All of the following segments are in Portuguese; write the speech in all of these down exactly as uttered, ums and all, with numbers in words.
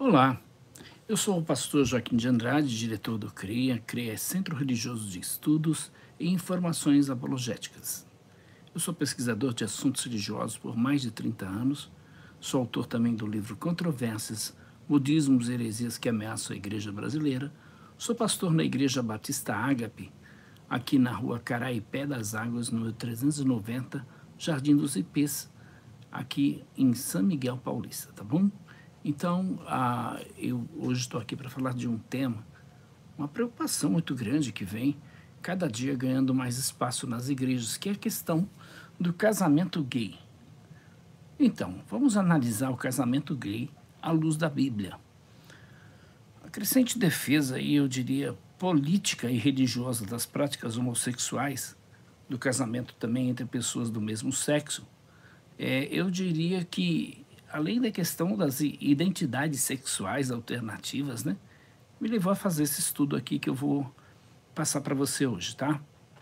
Olá, eu sou o pastor Joaquim de Andrade, diretor do CREA. CREA é Centro Religioso de Estudos e Informações Apologéticas. Eu sou pesquisador de assuntos religiosos por mais de trinta anos, sou autor também do livro Controvérsias, Modismos e Heresias que Ameaçam a Igreja Brasileira, sou pastor na Igreja Batista Ágape, aqui na rua Caraipé das Águas, número trezentos e noventa, Jardim dos Ipês, aqui em São Miguel Paulista, tá bom? Então, ah, eu hoje estou aqui para falar de um tema, uma preocupação muito grande que vem cada dia ganhando mais espaço nas igrejas, que é a questão do casamento gay. Então, vamos analisar o casamento gay à luz da Bíblia. A crescente defesa, e eu diria política e religiosa das práticas homossexuais, do casamento também entre pessoas do mesmo sexo, é, eu diria que além da questão das identidades sexuais alternativas, né, me levou a fazer esse estudo aqui que eu vou passar para você hoje, tá?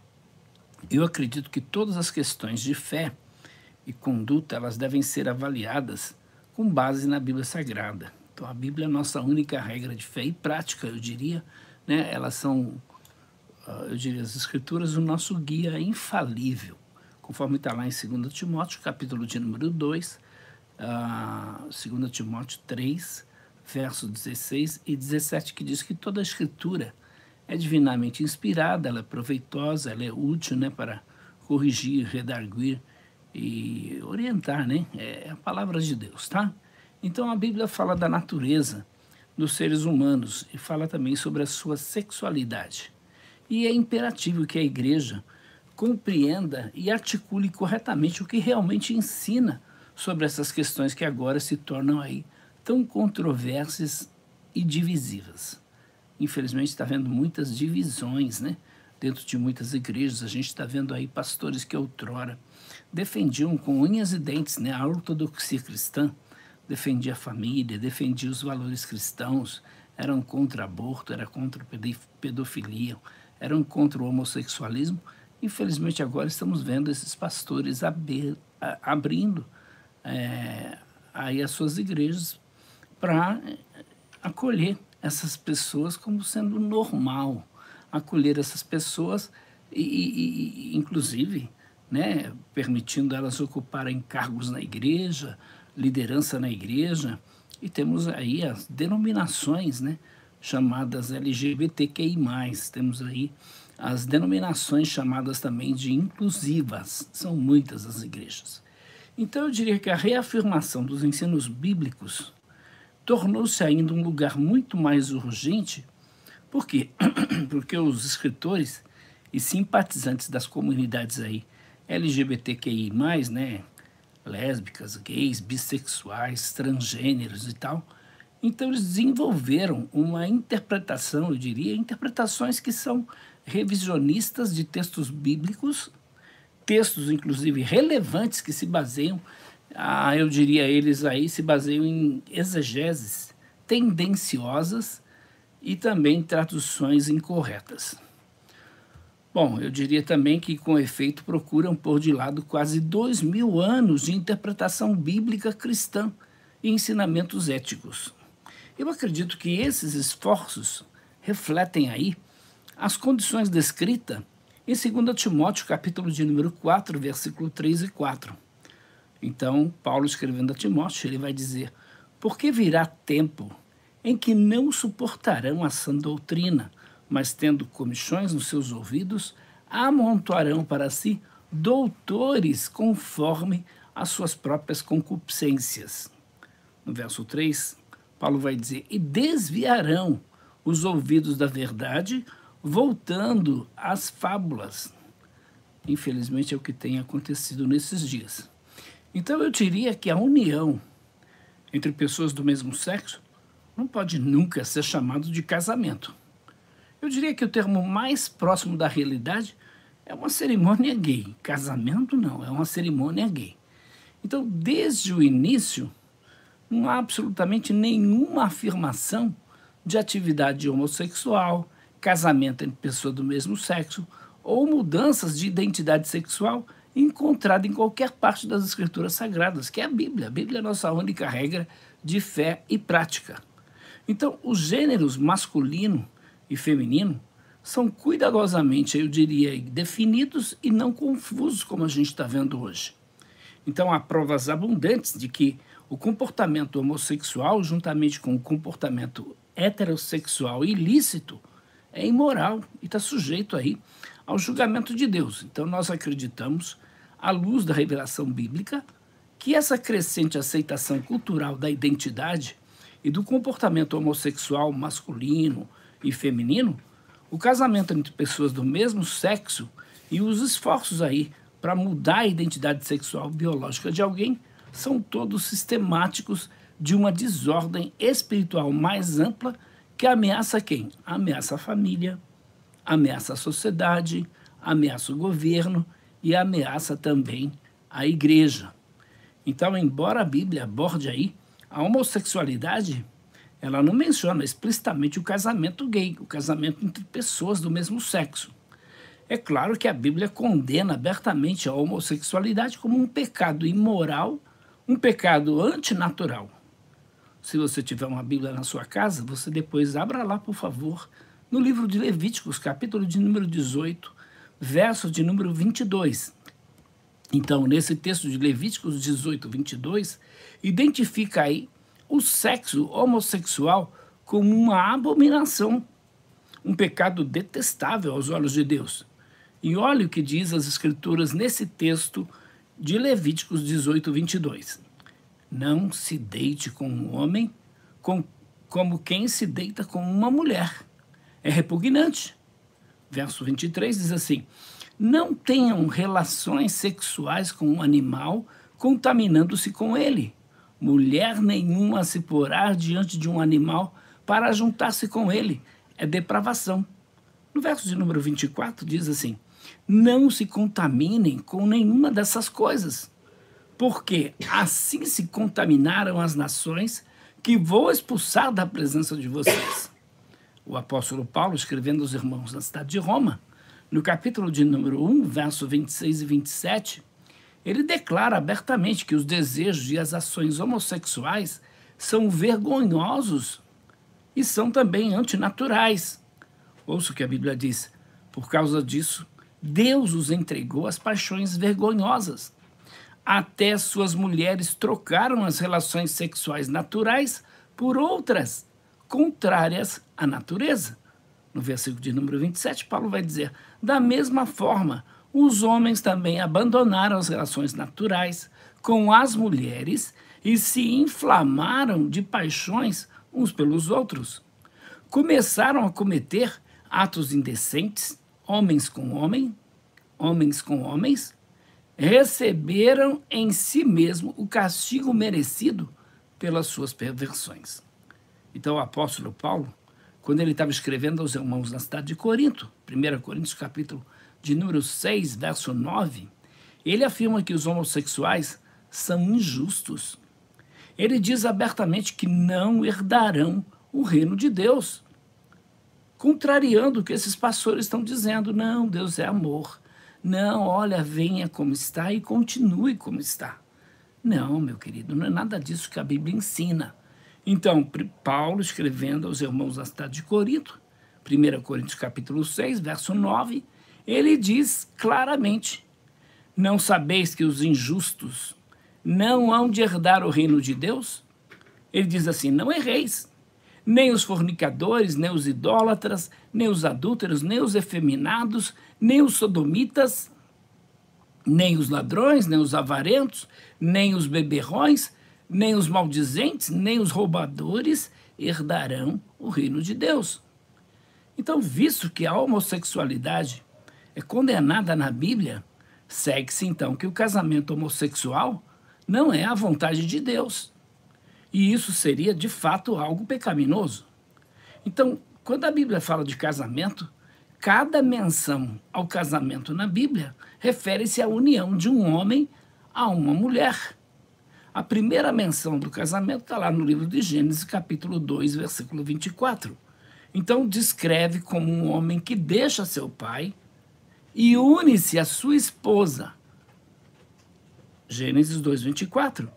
Eu acredito que todas as questões de fé e conduta, elas devem ser avaliadas com base na Bíblia Sagrada. Então, a Bíblia é a nossa única regra de fé e prática, eu diria, né? Elas são, eu diria, as Escrituras, o nosso guia infalível, conforme está lá em dois Timóteo, capítulo de número dois, Uh, dois Timóteo três, versos dezesseis e dezessete, que diz que toda a Escritura é divinamente inspirada, ela é proveitosa, ela é útil, né, para corrigir, redarguir e orientar, né? É a palavra de Deus, tá? Então a Bíblia fala da natureza dos seres humanos e fala também sobre a sua sexualidade. E é imperativo que a igreja compreenda e articule corretamente o que realmente ensina sobre essas questões que agora se tornam aí tão controversas e divisivas. Infelizmente está havendo muitas divisões, né? Dentro de muitas igrejas. A gente está vendo aí pastores que outrora defendiam com unhas e dentes, né, a ortodoxia cristã, defendia a família, defendia os valores cristãos, eram contra aborto, eram contra pedofilia, eram contra o homossexualismo. Infelizmente agora estamos vendo esses pastores ab- abrindo É, aí as suas igrejas para acolher essas pessoas como sendo normal, acolher essas pessoas e, e, e inclusive, né, permitindo elas ocuparem cargos na igreja, liderança na igreja, e temos aí as denominações, né, chamadas L G B T Q I mais, temos aí as denominações chamadas também de inclusivas, são muitas as igrejas. Então, eu diria que a reafirmação dos ensinos bíblicos tornou-se ainda um lugar muito mais urgente. Por quê? Porque os escritores e simpatizantes das comunidades aí L G B T Q I mais, né, lésbicas, gays, bissexuais, transgêneros e tal, então eles desenvolveram uma interpretação, eu diria, interpretações que são revisionistas de textos bíblicos, textos, inclusive, relevantes que se baseiam, ah, eu diria eles aí, se baseiam em exegeses tendenciosas e também traduções incorretas. Bom, eu diria também que, com efeito, procuram pôr de lado quase dois mil anos de interpretação bíblica cristã e ensinamentos éticos. Eu acredito que esses esforços refletem aí as condições descritas em dois Timóteo, capítulo de número quatro, versículo três e quatro. Então, Paulo escrevendo a Timóteo, ele vai dizer: porque virá tempo em que não suportarão a sã doutrina, mas tendo comichões nos seus ouvidos, amontoarão para si doutores conforme as suas próprias concupiscências. No verso três, Paulo vai dizer: e desviarão os ouvidos da verdade, voltando às fábulas. Infelizmente é o que tem acontecido nesses dias. Então eu diria que a união entre pessoas do mesmo sexo não pode nunca ser chamado de casamento. Eu diria que o termo mais próximo da realidade é uma cerimônia gay. Casamento não, é uma cerimônia gay. Então, desde o início, não há absolutamente nenhuma afirmação de atividade homossexual, casamento entre pessoas do mesmo sexo ou mudanças de identidade sexual encontrada em qualquer parte das Escrituras Sagradas, que é a Bíblia. A Bíblia é a nossa única regra de fé e prática. Então, os gêneros masculino e feminino são cuidadosamente, eu diria, definidos e não confusos, como a gente está vendo hoje. Então, há provas abundantes de que o comportamento homossexual, juntamente com o comportamento heterossexual ilícito, é imoral e está sujeito aí ao julgamento de Deus. Então, nós acreditamos, à luz da revelação bíblica, que essa crescente aceitação cultural da identidade e do comportamento homossexual masculino e feminino, o casamento entre pessoas do mesmo sexo e os esforços aí para mudar a identidade sexual biológica de alguém são todos sistemáticos de uma desordem espiritual mais ampla que ameaça quem? Ameaça a família, ameaça a sociedade, ameaça o governo e ameaça também a igreja. Então, embora a Bíblia aborde aí a homossexualidade, ela não menciona explicitamente o casamento gay, o casamento entre pessoas do mesmo sexo. É claro que a Bíblia condena abertamente a homossexualidade como um pecado imoral, um pecado antinatural. Se você tiver uma Bíblia na sua casa, você depois abra lá, por favor, no livro de Levíticos, capítulo de número dezoito, verso de número vinte e dois. Então, nesse texto de Levíticos dezoito, vinte e dois, identifica aí o sexo homossexual como uma abominação, um pecado detestável aos olhos de Deus. E olha o que diz as Escrituras nesse texto de Levíticos dezoito, vinte e dois. Não se deite com um homem com, como quem se deita com uma mulher. É repugnante. Verso vinte e três diz assim: não tenham relações sexuais com um animal, contaminando-se com ele. Mulher nenhuma se porá diante de um animal para juntar-se com ele. É depravação. No verso de número vinte e quatro diz assim: não se contaminem com nenhuma dessas coisas, porque assim se contaminaram as nações que vou expulsar da presença de vocês. O apóstolo Paulo, escrevendo aos irmãos na cidade de Roma, no capítulo de número um, verso vinte e seis e vinte e sete, ele declara abertamente que os desejos e as ações homossexuais são vergonhosos e são também antinaturais. Ouça o que a Bíblia diz: por causa disso, Deus os entregou às paixões vergonhosas. Até suas mulheres trocaram as relações sexuais naturais por outras, contrárias à natureza. No versículo de número vinte e sete, Paulo vai dizer: da mesma forma, os homens também abandonaram as relações naturais com as mulheres e se inflamaram de paixões uns pelos outros. Começaram a cometer atos indecentes, homens com homem, homens com homens, receberam em si mesmo o castigo merecido pelas suas perversões. Então, o apóstolo Paulo, quando ele estava escrevendo aos irmãos na cidade de Corinto, primeira Coríntios, capítulo de número seis, verso nove, ele afirma que os homossexuais são injustos. Ele diz abertamente que não herdarão o reino de Deus, contrariando o que esses pastores estão dizendo. Não, Deus é amor. Não, olha, venha como está e continue como está. Não, meu querido, não é nada disso que a Bíblia ensina. Então, Paulo, escrevendo aos irmãos da cidade de Corinto, primeira Coríntios capítulo seis, verso nove, ele diz claramente: não sabeis que os injustos não hão de herdar o reino de Deus? Ele diz assim: não erreis, nem os fornicadores, nem os idólatras, nem os adúlteros, nem os efeminados, nem os sodomitas, nem os ladrões, nem os avarentos, nem os beberrões, nem os maldizentes, nem os roubadores herdarão o reino de Deus. Então, visto que a homossexualidade é condenada na Bíblia, segue-se então que o casamento homossexual não é a vontade de Deus. E isso seria, de fato, algo pecaminoso. Então, quando a Bíblia fala de casamento, cada menção ao casamento na Bíblia refere-se à união de um homem a uma mulher. A primeira menção do casamento está lá no livro de Gênesis, capítulo dois, versículo vinte e quatro. Então, descreve como um homem que deixa seu pai e une-se à sua esposa. Gênesis dois, vinte e quatro.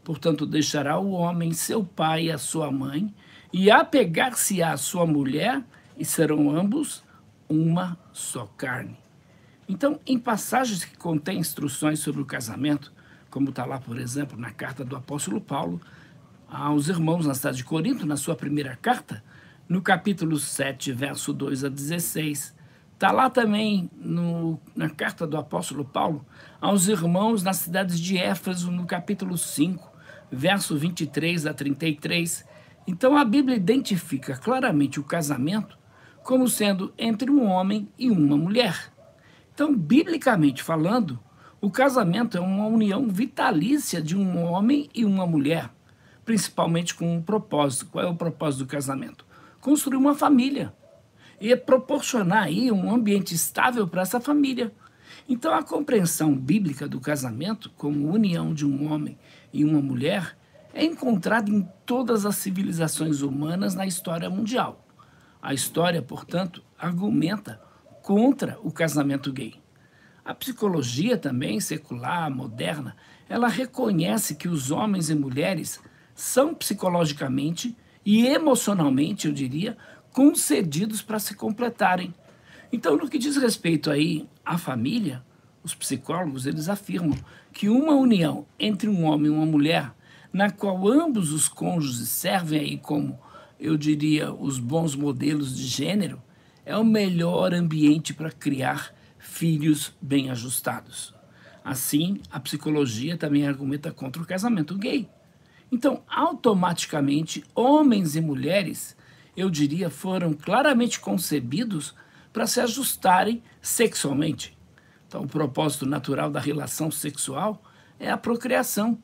Portanto, deixará o homem seu pai e a sua mãe, e apegar-se-á à sua mulher, e serão ambos uma só carne. Então, em passagens que contêm instruções sobre o casamento, como está lá, por exemplo, na carta do apóstolo Paulo aos irmãos na cidade de Corinto, na sua primeira carta, no capítulo sete, verso dois a dezesseis. Está lá também no, na carta do apóstolo Paulo aos irmãos na cidade de Éfeso, no capítulo cinco, verso vinte e três a trinta e três. Então, a Bíblia identifica claramente o casamento como sendo entre um homem e uma mulher. Então, biblicamente falando, o casamento é uma união vitalícia de um homem e uma mulher, principalmente com um propósito. Qual é o propósito do casamento? Construir uma família e proporcionar aí um ambiente estável para essa família. Então, a compreensão bíblica do casamento como união de um homem e uma mulher é encontrada em todas as civilizações humanas na história mundial. A história, portanto, argumenta contra o casamento gay. A psicologia também, secular, moderna, ela reconhece que os homens e mulheres são psicologicamente e emocionalmente, eu diria, concedidos para se completarem. Então, no que diz respeito aí à família, os psicólogos, eles afirmam que uma união entre um homem e uma mulher, na qual ambos os cônjuges servem aí como, eu diria, os bons modelos de gênero, é o melhor ambiente para criar filhos bem ajustados. Assim, a psicologia também argumenta contra o casamento gay. Então, automaticamente, homens e mulheres, eu diria, foram claramente concebidos para se ajustarem sexualmente. Então, o propósito natural da relação sexual é a procriação.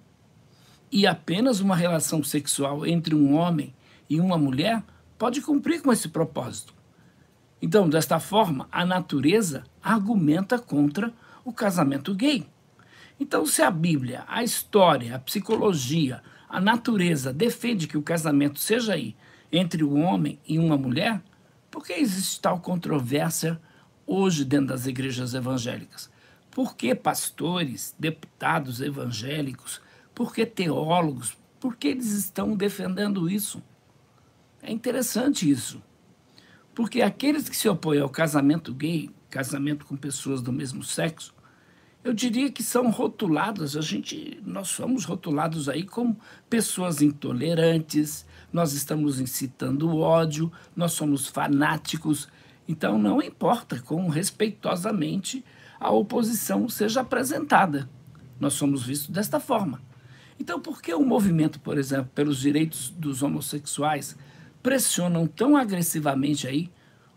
E apenas uma relação sexual entre um homem e uma mulher pode cumprir com esse propósito. Então, desta forma, a natureza argumenta contra o casamento gay. Então, se a Bíblia, a história, a psicologia, a natureza defende que o casamento seja aí entre um homem e uma mulher, por que existe tal controvérsia hoje dentro das igrejas evangélicas? Por que pastores, deputados evangélicos, por que teólogos, por que eles estão defendendo isso? É interessante isso. Porque aqueles que se opõem ao casamento gay, casamento com pessoas do mesmo sexo, eu diria que são rotulados, a gente, nós somos rotulados aí como pessoas intolerantes, nós estamos incitando o ódio, nós somos fanáticos. Então, não importa como respeitosamente a oposição seja apresentada. Nós somos vistos desta forma. Então, por que o movimento, por exemplo, pelos direitos dos homossexuais pressionam tão agressivamente aí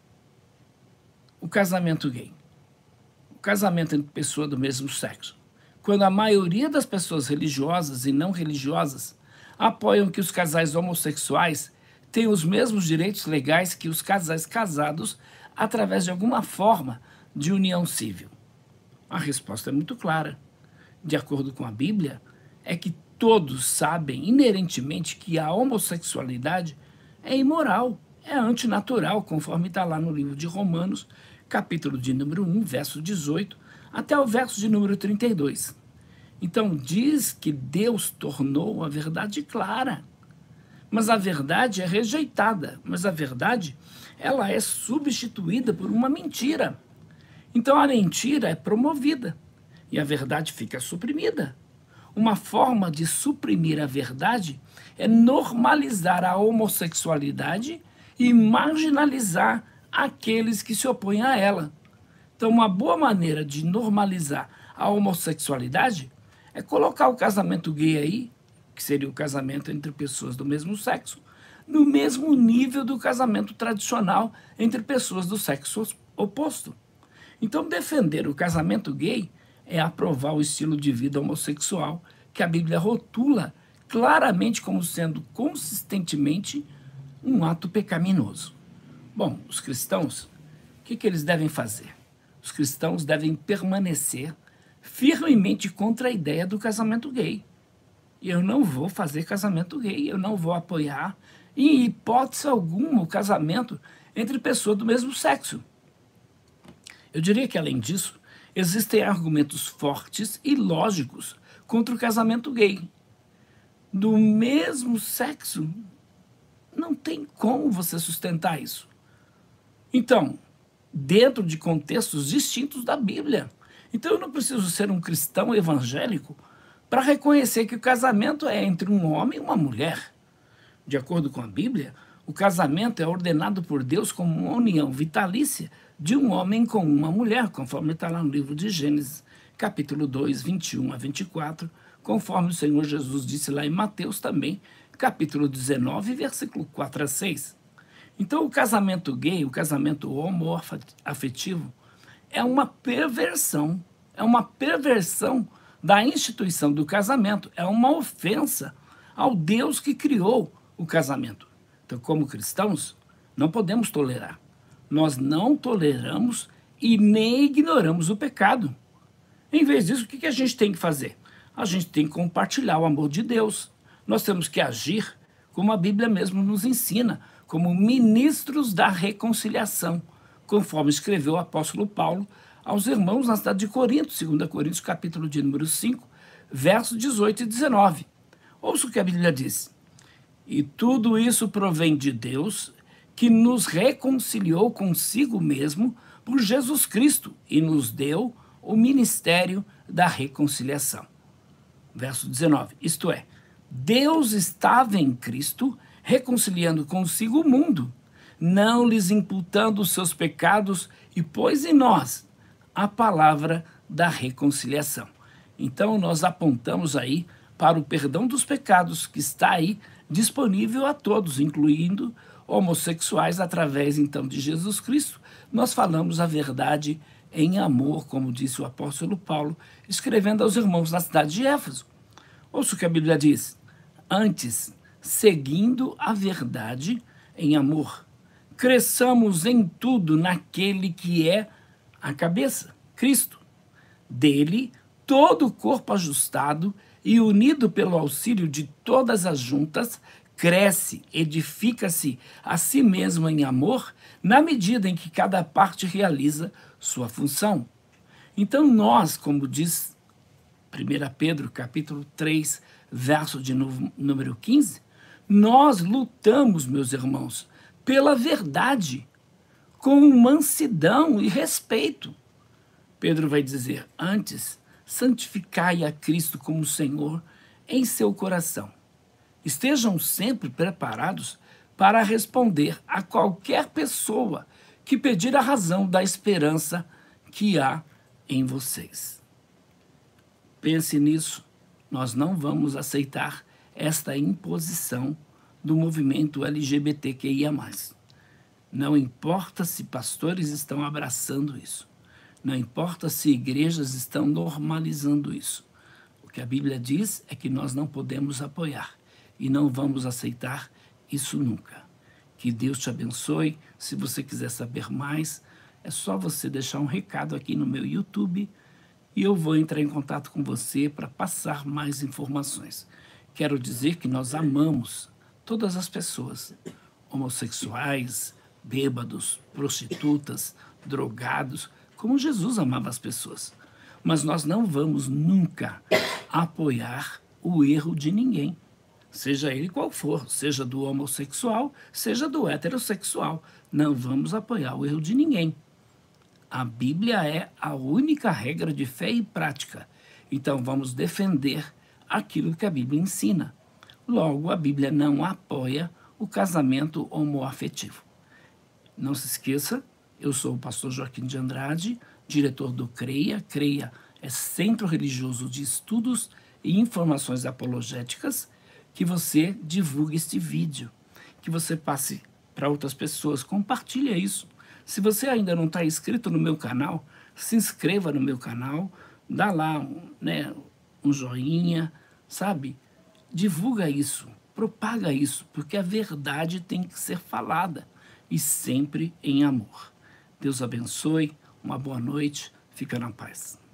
o casamento gay? O casamento entre pessoas do mesmo sexo. Quando a maioria das pessoas religiosas e não religiosas apoiam que os casais homossexuais tenham os mesmos direitos legais que os casais casados através de alguma forma de união civil. A resposta é muito clara. De acordo com a Bíblia, é que todos sabem inerentemente que a homossexualidade é imoral, é antinatural, conforme está lá no livro de Romanos, capítulo de número um, verso dezoito, até o verso de número trinta e dois. Então, diz que Deus tornou a verdade clara, mas a verdade é rejeitada, mas a verdade, ela é substituída por uma mentira. Então, a mentira é promovida e a verdade fica suprimida. Uma forma de suprimir a verdade é normalizar a homossexualidade e marginalizar aqueles que se opõem a ela. Então, uma boa maneira de normalizar a homossexualidade é colocar o casamento gay aí, que seria o casamento entre pessoas do mesmo sexo, no mesmo nível do casamento tradicional entre pessoas do sexo oposto. Então, defender o casamento gay é aprovar o estilo de vida homossexual que a Bíblia rotula claramente como sendo consistentemente um ato pecaminoso. Bom, os cristãos, o que, que eles devem fazer? Os cristãos devem permanecer firmemente contra a ideia do casamento gay. Eu não vou fazer casamento gay, eu não vou apoiar, em hipótese alguma, o casamento entre pessoas do mesmo sexo. Eu diria que, além disso, existem argumentos fortes e lógicos contra o casamento gay. do mesmo sexo, não tem como você sustentar isso. Então, dentro de contextos distintos da Bíblia. Então eu não preciso ser um cristão evangélico para reconhecer que o casamento é entre um homem e uma mulher. De acordo com a Bíblia, o casamento é ordenado por Deus como uma união vitalícia de um homem com uma mulher, conforme está lá no livro de Gênesis, capítulo dois, vinte e um a vinte e quatro, conforme o Senhor Jesus disse lá em Mateus também, capítulo dezenove, versículo quatro a seis. Então o casamento gay, o casamento homoafetivo, é uma perversão, é uma perversão da instituição do casamento, é uma ofensa ao Deus que criou o casamento. Então, como cristãos, não podemos tolerar. Nós não toleramos e nem ignoramos o pecado. Em vez disso, o que a gente tem que fazer? A gente tem que compartilhar o amor de Deus. Nós temos que agir como a Bíblia mesmo nos ensina, como ministros da reconciliação, conforme escreveu o apóstolo Paulo aos irmãos na cidade de Corinto, segunda Coríntios, capítulo de número cinco, versos dezoito e dezenove. Ouça o que a Bíblia diz. E tudo isso provém de Deus, que nos reconciliou consigo mesmo por Jesus Cristo e nos deu o ministério da reconciliação. Verso dezenove, isto é, Deus estava em Cristo reconciliando consigo o mundo, não lhes imputando os seus pecados e pôs em nós a palavra da reconciliação. Então nós apontamos aí para o perdão dos pecados que está aí disponível a todos, incluindo homossexuais, através então de Jesus Cristo. Nós falamos a verdade em amor, como disse o apóstolo Paulo, escrevendo aos irmãos na cidade de Éfeso. Ouça o que a Bíblia diz. Antes, seguindo a verdade em amor, cresçamos em tudo naquele que é a cabeça, Cristo. Dele, todo o corpo ajustado e unido pelo auxílio de todas as juntas, cresce, edifica-se a si mesmo em amor, na medida em que cada parte realiza sua função. Então nós, como diz primeira Pedro, capítulo três, verso de número quinze, nós lutamos, meus irmãos, pela verdade, com mansidão e respeito. Pedro vai dizer, antes, santificai a Cristo como Senhor em seu coração. Estejam sempre preparados para responder a qualquer pessoa que pedir a razão da esperança que há em vocês. Pense nisso. Nós não vamos aceitar esta imposição do movimento L G B T Q I A mais. Não importa se pastores estão abraçando isso. Não importa se igrejas estão normalizando isso. O que a Bíblia diz é que nós não podemos apoiar e não vamos aceitar isso nunca. Que Deus te abençoe. Se você quiser saber mais, é só você deixar um recado aqui no meu YouTube e eu vou entrar em contato com você para passar mais informações. Quero dizer que nós amamos todas as pessoas, homossexuais, bêbados, prostitutas, drogados, como Jesus amava as pessoas. Mas nós não vamos nunca apoiar o erro de ninguém, seja ele qual for, seja do homossexual, seja do heterossexual. Não vamos apoiar o erro de ninguém. A Bíblia é a única regra de fé e prática. Então vamos defender aquilo que a Bíblia ensina. Logo, a Bíblia não apoia o casamento homoafetivo. Não se esqueça, eu sou o pastor Joaquim de Andrade, diretor do CREIA. CREIA é Centro Religioso de Estudos e Informações Apologéticas. Que você divulgue este vídeo, que você passe para outras pessoas, compartilhe isso. Se você ainda não está inscrito no meu canal, se inscreva no meu canal, dá lá né, um joinha, sabe? Divulga isso, propaga isso, porque a verdade tem que ser falada e sempre em amor. Deus abençoe, uma boa noite, fica na paz.